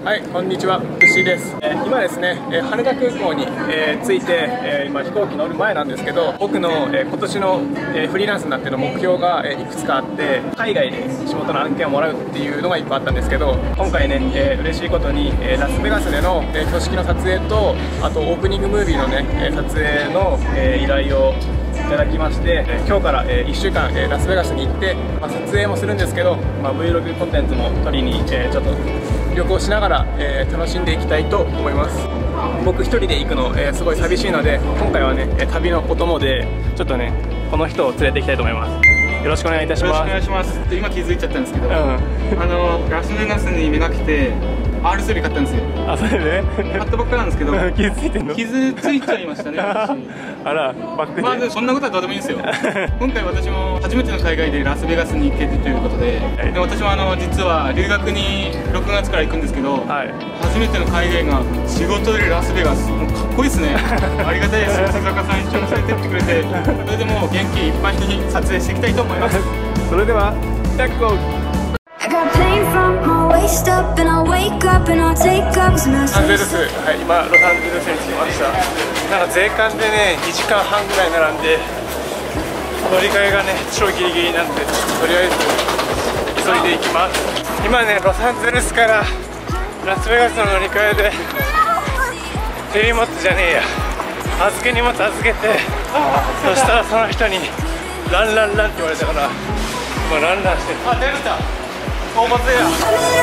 はい、こんにちは、ふっしーです。今ですね、羽田空港に、着いて、今飛行機乗る前なんですけど、僕の、今年の、フリーランスになっての目標が、いくつかあって、海外で仕事の案件をもらうっていうのが1個あったんですけど、今回ね、嬉しいことに、ラスベガスでの、挙式の撮影と、あとオープニングムービーのね、撮影の、依頼をいただきまして、今日から、1週間、ラスベガスに行って、撮影もするんですけど、Vlog コンテンツも撮りに、ちょっと旅行しながら、楽しんでいきたいと思います。僕一人で行くの、すごい寂しいので、今回はね、旅のお供でちょっとね、この人を連れて行きたいと思います。よろしくお願いいたします。 よろしくお願いします。今気づいちゃったんですけど、ラスベガスにいなくて R3 買ったんですよ。 あ、それで買ったばっかなんですけど傷ついてんの？傷ついちゃいましたね。 あら、バックで。 まずそんなことはどうでもいいんですよ。今回私も初めての海外でラスベガスに行けるということで、私も実は留学に6月から行くんですけど、初めての海外が仕事でラスベガス、もうかっこいいですね。ありがたいです。鈴鹿さん一緒に連れてってくれて、それでもう元気いっぱいに撮影していきたいと思います。 それではレッツゴー。ロサンゼルス、はい、今ロサンゼルスに着きました。なんか税関でね、2時間半ぐらい並んで、乗り換えがね、超ギリギリなんで、とりあえず急いでいきます。今ね、ロサンゼルスからラスベガスの乗り換えで、手荷物じゃねえや、預け荷物預けて、そしたらその人にランランランって言われたから、今ランランしてる。あ、出るた大松や。お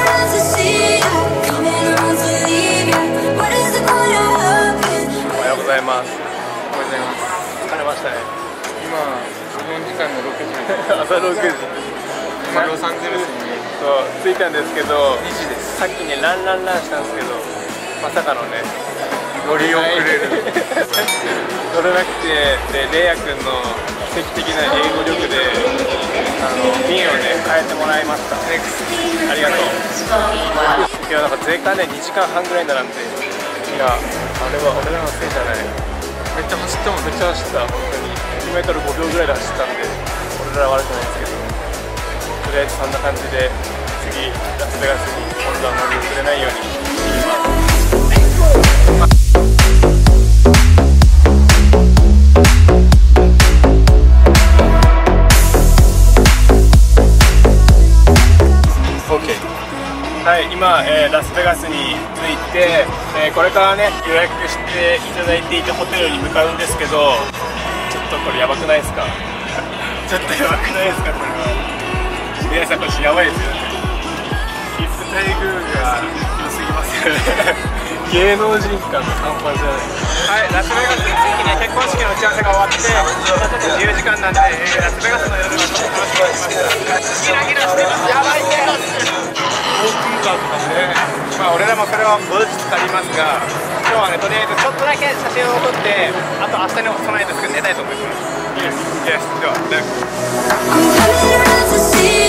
はようございます。 おはようございます。 疲れましたね。 今、日本時間の6時です。 朝6時。 今、ロサンゼルスに着いたんですけど、 2時です。 さっきね、ランランランしたんですけど、まさかのね、 乗り遅れる。 乗れなくて、で、レイヤ君の奇跡的な英語力で、便をね、変えてもらいました。ありがとう。いや、なんか税関で2時間半ぐらい並んで、いや、あれは俺らのせいじゃない。めっちゃ走ったもん、めっちゃ走った、本当に。100m 5秒ぐらいで走ったんで、俺らは悪くないですけど、とりあえずそんな感じで、次、ラスベガスに今度は乗り遅れないように行きます。はい、今、ラスベガスに着いて、これからね、予約していただいていたホテルに向かうんですけど、ちょっとこれやばくないですか？ちょっとやばくないですか、これは。皆さん、これやばいですよね。リップ待遇が良すぎますよね。芸能人感が半端じゃない。はい、ラスベガスについてね、結婚式の打ち合わせが終わって、ちょっと自由時間なんで、ラスベガスの夜がちょっと楽しみにしました。ギラギラしてます。やばいね。航空カーとかね、俺らもそれは後日借りますが、今日はね、とりあえずちょっとだけ写真を撮って、あと明日に備えてすぐ寝たいと思います。イエス、イエス、では、